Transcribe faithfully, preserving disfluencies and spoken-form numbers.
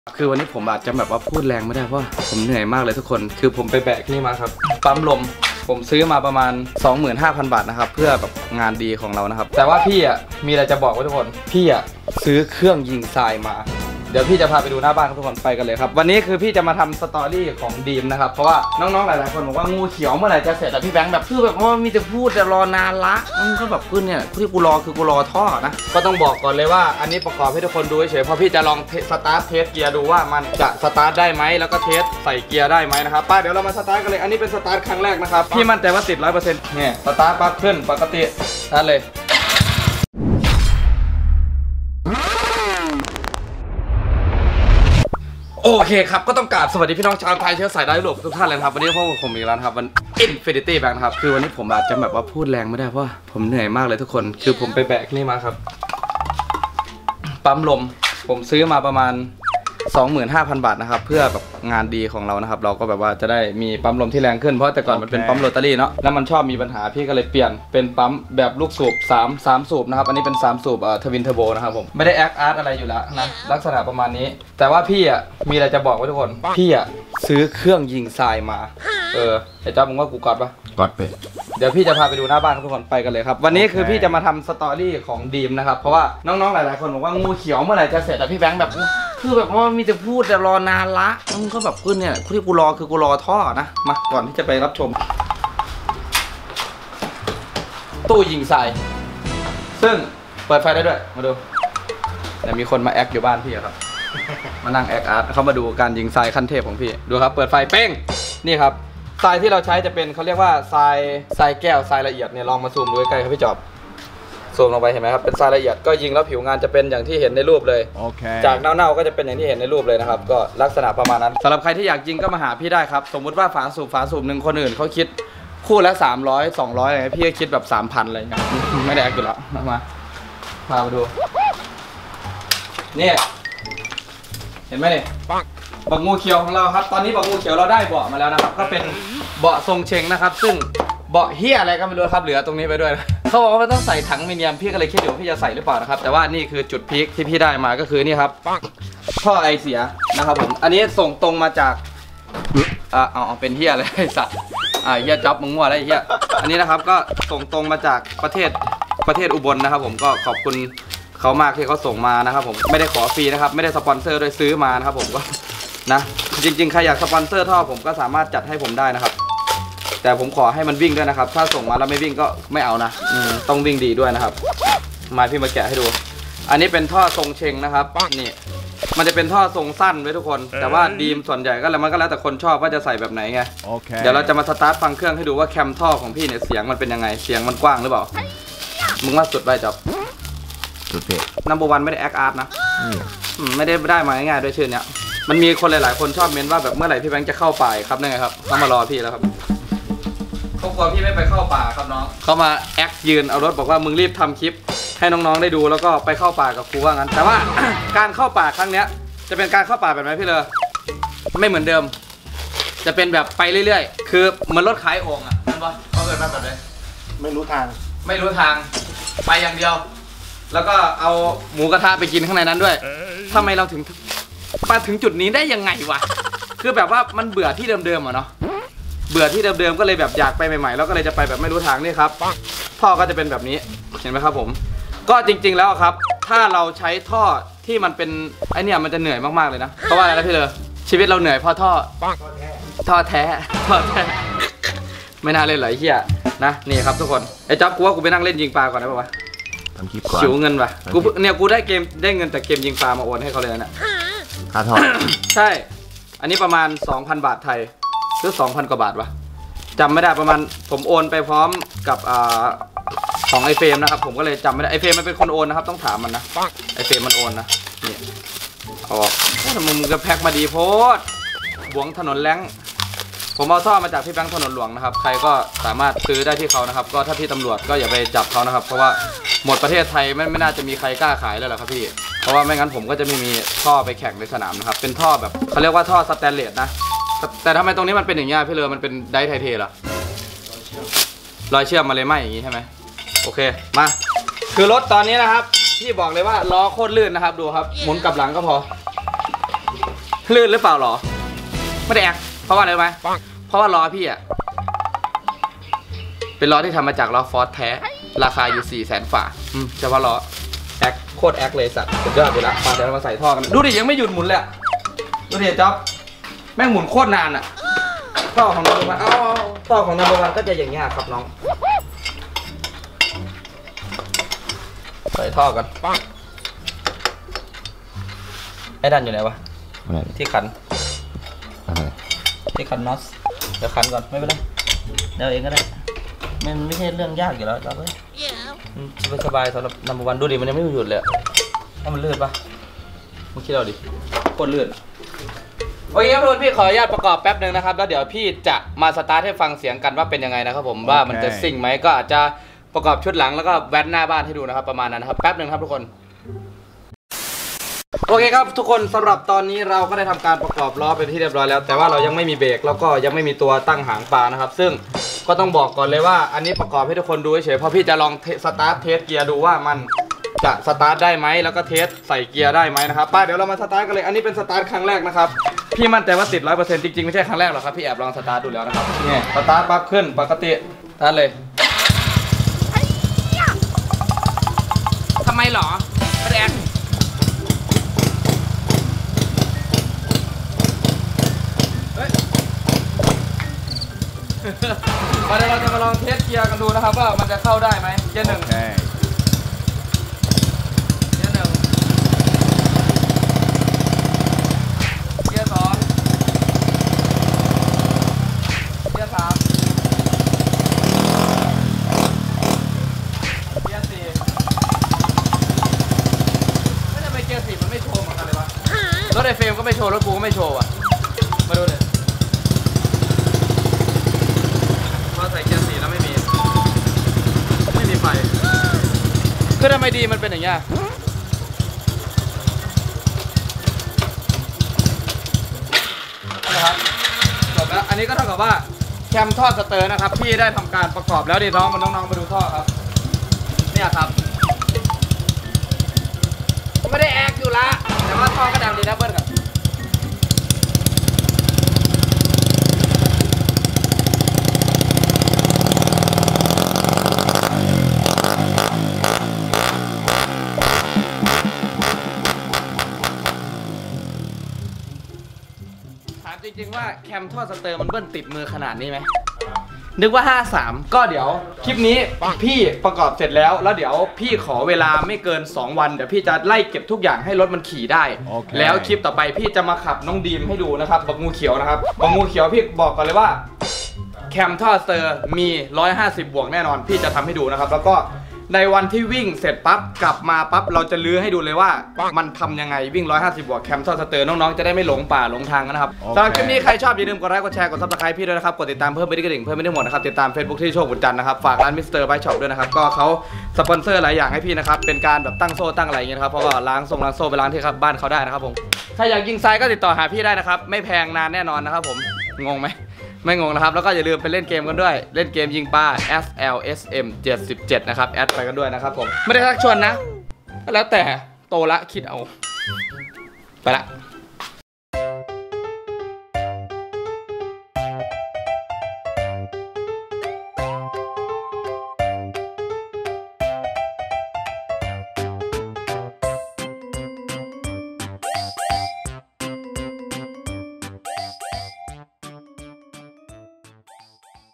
คือวันนี้ผมอาจจะแบบว่าพูดแรงไม่ได้เพราะผมเหนื่อยมากเลยทุกคนคือผมไปแบกนี่มาครับปั๊มลมผมซื้อมาประมาณ สองหมื่นห้าพัน บาทนะครับเพื่อแบบงานดีของเรานะครับแต่ว่าพี่อ่ะมีอะไรจะบอกไว้ทุกคนพี่อ่ะซื้อเครื่องยิงทรายมาเดี๋ยวพี่จะพาไปดูหน้าบ้านทุกคนไปกันเลยครับวันนี้คือพี่จะมาทำสตอรี่ของดีมนะครับเพราะว่าน้องๆหลายๆคนบอกว่างูเขียวเมื่อไหร่จะเสร็จแต่พี่แบงค์แบบคือแบบว่ามีแต่พูดแต่รอนานละมันก็แบบขึ้นเนี่ยที่กูรอคือกูรอท่อนะก็ต้องบอกก่อนเลยว่าอันนี้ประกอบให้ทุกคนดูเฉยเพราะพี่จะลองสตาร์ทเทสเกียร์ดูว่ามันจะสตาร์ทได้ไหมแล้วก็เทสใส่เกียร์ได้ไหมนะครับป้าเดี๋ยวเรามาสตาร์ทกันเลยอันนี้เป็นสตาร์ทครั้งแรกนะครับพี่มั่นใจว่าติดร้อยเปอร์เซ็นต์เนี่ยสตาร์ทปั๊บขึ้นปกตินั่นเลยโอเคครับก็ต้องกราบสวัสดีพี่น้องชาวไทยเชื้อสายได้หลบทุกท่านเลยครับวันนี้พวกผมอีกแล้วครับวัน Infinity Bank นะครับคือวันนี้ผมอาจจะแบบว่าพูดแรงไม่ได้เพราะผมเหนื่อยมากเลยทุกคนคือผมไปแบกนี่มาครับปั๊มลมผมซื้อมาประมาณ สองหมื่นห้าพัน บาทนะครับเพื่อแบบงานดีของเรานะครับเราก็แบบว่าจะได้มีปั๊มลมที่แรงขึ้นเพราะแต่ก่อนมันเป็นปั๊มโรตารี่เนาะแล้วมันชอบมีปัญหาพี่ก็เลยเปลี่ยนเป็นปั๊มแบบลูกสูบสาม สามสูบนะครับอันนี้เป็นสามสูบเอ่อทวินเทอร์โบนะครับผมไม่ได้แอคอาร์ตอะไรอยู่แล้วนะลักษณะประมาณนี้แต่ว่าพี่อ่ะมีอะไรจะบอกไว้ทุกคนพี่อ่ะซื้อเครื่องยิงทรายมาเออไอ้จ๊อบมึงว่ากูกอดปะกอดไปเดี๋ยวพี่จะพาไปดูหน้าบ้านทุกคนไปกันเลยครับวันนี้คือพี่จะมาทำสตอรี่ของดีมนะครับเพราะว่าน้องๆหลายๆคนบอกว่างูเขียวเมื่อไหร่จะเสร็จแต่พี่แบงค์แบบคือแบบว่ามีแต่พูดแต่รอนานละมันก็แบบขึ้นเนี่ยที่กูรอคือกูรอท่อนะมาก่อนที่จะไปรับชมตู้ยิงทรายซึ่งเปิดไฟได้ด้วยมาดูแต่มีคนมาแอคอยู่บ้านพี่ครับมานั่งแอคอาร์ตเขามาดูการยิงทรายขั้นเทพของพี่ดูครับเปิดไฟเป้งนี่ครับทรายที่เราใช้จะเป็นเขาเรียกว่าทรายทรายแก้วทรายละเอียดเนี่ยลองมาซูมดูใกล้ๆครับพี่จอบซูมลงไปเห็นไหมครับเป็นทรายละเอียดก็ยิงแล้วผิวงานจะเป็นอย่างที่เห็นในรูปเลย okay. จากเน่าๆก็จะเป็นอย่างที่เห็นในรูปเลยนะครับก็ลักษณะประมาณนั้นสำหรับใครที่อยากยิงก็มาหาพี่ได้ครับสมมุติว่าฝาสูบฝาสูบหนึ่งคนอื่นเขาคิดคู่ละสามร้อยสองร้อยอะไรพี่ก็คิดแบบสามพันอะไรอย่างเงี้ยไม่ได้แอคอยู่แล้วมาพามาดูนี่เห็นไหมเนี่ยบักงูเขียวของเราครับตอนนี้บักงูเขียวเราได้เบาะมาแล้วนะครับก็เป็นเบาะทรงเชงนะครับซึ่งเบาะเฮียอะไรก็ไม่รู้ครับเหลือตรงนี้ไปด้วยเขาบอกว่าต้องใส่ถังมิเนียมพี่ก็เลยคิดอยู่พี่จะใส่หรือเปล่านะครับแต่ว่านี่คือจุดพีคที่พี่ได้มาก็คือนี่ครับท่อไอเสียนะครับผมอันนี้ส่งตรงมาจากอ่าเอาเป็นเฮียอะไรไอสัตว์อ่าเฮียจ็อบมึงมั่วอะไรเฮียอันนี้นะครับก็ส่งตรงมาจากประเทศประเทศอุบลนะครับผมก็ขอบคุณเขามากที่เขาส่งมานะครับผมไม่ได้ขอฟรีนะครับไม่ได้สปอนเซอร์โดยซื้อมานะครับผมก็นะจริงๆใครอยากสปอนเซอร์ท่อผมก็สามารถจัดให้ผมได้นะครับแต่ผมขอให้มันวิ่งด้วยนะครับถ้าส่งมาแล้วไม่วิ่งก็ไม่เอานะต้องวิ่งดีด้วยนะครับมาพี่มาแกะให้ดูอันนี้เป็นท่อทรงเชงนะครับนี่มันจะเป็นท่อทรงสั้นไว้ทุกคนแต่ว่าดีมส่วนใหญ่ก็แล้วมันก็แล้วแต่คนชอบว่าจะใส่แบบไหนไง okay. เดี๋ยวเราจะมาสตาร์ทฟังเครื่องให้ดูว่าแคมท่อของพี่เนี่ยเสียงมันเป็นยังไงเสียงมันกว้างหรือเปล่ามึงว่าสุดไปจับสุดเป๊ะนัมเบอร์วันไม่ได้แอคอาร์ตนะไม่ได้ได้มาง่ายๆด้วยชื่อเนี้ยมันมีคนหลายๆคนชอบเม้นว่าแบบเมื่อไหร่พี่แบงค์จะเข้าป่าครับนี่ไงครับต้องมารอพี่แล้วครับเขากลัวพี่ไม่ไปเข้าป่าครับน้องเขามาแอคยืนเอารถบอกว่ามึงรีบทำคลิปให้น้องๆได้ดูแล้วก็ไปเข้าป่ากับครูว่างั้นแต่ว่า การเข้าป่าครั้งเนี้ยจะเป็นการเข้าป่าแบบไหนพี่เลยไม่เหมือนเดิมจะเป็นแบบไปเรื่อยๆคือเหมือนรถขายโอ่งอ่ะนั่นปะเขาเกิดมาแบบไหนไม่รู้ทางไม่รู้ทางไปอย่างเดียวแล้วก็เอาหมูกระทะไปกินข้างในนั้นด้วยทำไมเราถึงมาถึงจุดนี้ได้ยังไงวะคือแบบว่ามันเบื่อที่เดิมๆอ่ะเนาะเบื่อที่เดิมๆก็เลยแบบอยากไปใหม่ๆแล้วก็เลยจะไปแบบไม่รู้ทางนี่ครับท่อก็จะเป็นแบบนี้เห็นไหมครับผมก็จริงๆแล้วครับถ้าเราใช้ท่อที่มันเป็นไอเนี่ยมันจะเหนื่อยมากๆเลยนะเพราะว่าอะไรนะพี่เลยชีวิตเราเหนื่อยเพราะท่อท่อแท้ท่อแท้ไม่น่าเล่นหลายเหี้ยนะนี่ครับทุกคนไอ้จ๊อบกูว่ากูไปนั่งเล่นยิงปลาก่อนได้ป่าวะชิวเงินป่ะกูเนี่ยกูได้เกมได้เงินจากเกมยิงปลามาโอนให้เขาเลยนะค่าท่อใช่อันนี้ประมาณ สองพัน บาทไทยหรือ สองพัน กว่าบาทวะจำไม่ได้ประมาณผมโอนไปพร้อมกับอ่าของไอเฟรมนะครับผมก็เลยจำไม่ได้ไอเฟรมมันเป็นคนโอนนะครับต้องถามมันนะไอเฟรมมันโอนนะนี่เอาออกทำไมมึงจะแพ็คมาดีโพสหวงถนนแล้งผมเอาท่อมาจากที่แบงค์ถนนหลวงนะครับใครก็สามารถซื้อได้ที่เขานะครับก็ถ้าพี่ตำรวจก็อย่าไปจับเขานะครับเพราะว่าหมดประเทศไทยไม่ไม่น่าจะมีใครกล้าขายเลยหรอกครับพี่เพราะว่าไม่งั้นผมก็จะไม่มีท่อไปแข่งในสนามนะครับเป็นท่อแบบเขาเรียกว่าท่อสแตนเลสนะแต่ทำไมตรงนี้มันเป็นอย่างเงี้ยพี่เลือมันเป็นไดไทเทเหรอรอยเชื่อมมาเลยไหมอย่างงี้ใช่ไหมโอเคมาคือรถตอนนี้นะครับพี่บอกเลยว่าล้อโคตรลื่นนะครับดูครับหมุนกลับหลังก็พอลื่นหรือเปล่าหรอไม่ได้แอคเพราะว่าอะไรไหมเพราะว่าล้อพี่อะเป็นล้อที่ทำมาจากล้อฟอร์ดแท้ราคาอยู่สี่แสนฝ่าอืมจะว่าล้อแอคโคตรแอคเลยสัตว์สุดยอดไปละมาเดี๋ยวเรามาใส่ท่อกันดูดิยังไม่หยุดหมุนเลยดูดิจ๊อบแม่งหมุนโคตรนานอะท่อของนัมเบอร์วันเอาท่อของนัมเบอร์วันก็จะอย่างเงี้ยครับน้องใส่ท่อกันไอ้ดันอยู่ไหนวะที่ขันที่ขันน็อตเดี๋ยวขันก่อนไม่เป็นไรเดี๋ยวเองก็ได้มันไม่ใช่เรื่องยากอยู่แล้วเราก็สบายสบายสำหรับนัมเบอร์วันดูดิมันยังไม่หยุดเลยถ้ามันเลื่อนปะมึงคิดเอาดิโคตรเลื่อนโอเคครับทุกคนพี่ขออนุญาตประกอบแป๊บหนึ่งนะครับแล้วเดี๋ยวพี่จะมาสตาร์ทให้ฟังเสียงกันว่าเป็นยังไงนะครับผมว่ามันจะซิ่งไหมก็อาจจะประกอบชุดหลังแล้วก็แว้นหน้าบ้านให้ดูนะครับประมาณนั้นนะครับแป๊บหนึ่งครับทุกคนโอเคครับทุกคนสำหรับตอนนี้เราก็ได้ทำการประกอบล้อเป็นที่เรียบร้อยแล้วแต่ว่าเรายังไม่มีเบรกแล้วก็ยังไม่มีตัวตั้งหางปลานะครับซึ่งก็ต้องบอกก่อนเลยว่าอันนี้ประกอบให้ทุกคนดูเฉยๆเพราะพี่จะลองสตาร์ทเทสเกียร์ดูว่ามันจะสตาร์ทได้ไหมแล้วก็เทสใส่เกียร์ได้ไหมนะครับป้าเดี๋ยวเรามาสตาร์ทกันเลยอันนี้เป็นสตาร์ทครั้งแรกนะครับพี่มั่นใจว่าติดร้อยเปอร์เซ็นต์จริงๆไม่ใช่ครั้งแรกหรอกครับพี่แอบลองสตาร์ทดูแล้วนะครับนี่สตาร์ทปั๊บขึ้นปกติสตาร์ทเลยทำไมหรอแรงมาเดี๋ยวเราจะมาลองเทสเกียร์กันดูนะครับว่ามันจะเข้าได้ไหมเกียร์หนึ่งเกียร์หนึ่งเกียร์สองเกียร์สามเกียร์สี่ไม่ทำไมเกียร์สี่มันไม่โชว์เหมือนกันเลยวะรถไอเฟรมก็ไม่โชว์รถกูก็ไม่โชว์อ่ะมาดูเลยใส่เกียร์สี่แล้วไม่มีไม่มีไฟคือทำไมดีมันเป็นอย่างเงี้ยนะครับจบแล้วอันนี้ก็เท่ากับว่าแคมท่อสเตอร์นะครับพี่ได้ทำการประกอบแล้วดิน้องมันน้องๆมาดูท่อครับเนี่ยครับไม่ได้แอคอยู่ละแต่ว่าท่อก็ดังดีนะเบิ้ลครับจริงๆว่าแคมท่อสเตอร์มันเบิ้ลติดมือขนาดนี้ไหมนึกว่าห้าสามก็เดี๋ยวคลิปนี้พี่ประกอบเสร็จแล้วแล้วเดี๋ยวพี่ขอเวลาไม่เกินสองวันเดี๋ยวพี่จะไล่เก็บทุกอย่างให้รถมันขี่ได้ okay. แล้วคลิปต่อไปพี่จะมาขับน้องดีมให้ดูนะครับบักงูเขียวนะครับบักงูเขียวพี่บอกก่อนเลยว่าแคมท่อสเตอร์มีหนึ่งร้อยห้าสิบบวกแน่นอนพี่จะทำให้ดูนะครับแล้วก็ในวันที่วิ่งเสร็จปั๊บกลับมาปั๊บเราจะลื้อให้ดูเลยว่ามันทำยังไงวิ่งหนึ่งร้อยห้าสิบบวกแคมท่อสเตอร์น้องๆจะได้ไม่หลงป่าหลงทางกันนะครับสำหรับคลิปนี้ใครชอบอย่าลืมกดไลค์กดแชร์กดซับสไครป์พี่ด้วยนะครับกดติดตามเพิ่มไปที่กระดิ่งเพิ่มไม่ได้หมดนะครับติดตาม Facebook ที่โชคบุญจันทร์นะครับฝากร้านมิสเตอร์ไบช็อปด้วยนะครับก็เขาสปอนเซอร์หลายอย่างให้พี่นะครับเป็นการแบบตั้งโซ่ตั้งอะไรอย่างเงี้ยครับเพราะว่าล้างทรงล้างโซ่ไปล้างที่บ้านเขาได้นะครับผมถ้าอยากยิงทรายก็ติดต่อหาพี่ได้นะครับไม่แพงนานแน่นอนนะครับผมงงไหมไม่งงนะครับแล้วก็อย่าลืมไปเล่นเกมกันด้วยเล่นเกมยิงปลา เอส แอล เอส เอ็ม เจ็ดสิบเจ็ดนะครับแอดไปกันด้วยนะครับผมไม่ได้ทักชวนนะแล้วแต่โตละคิดเอาไปละ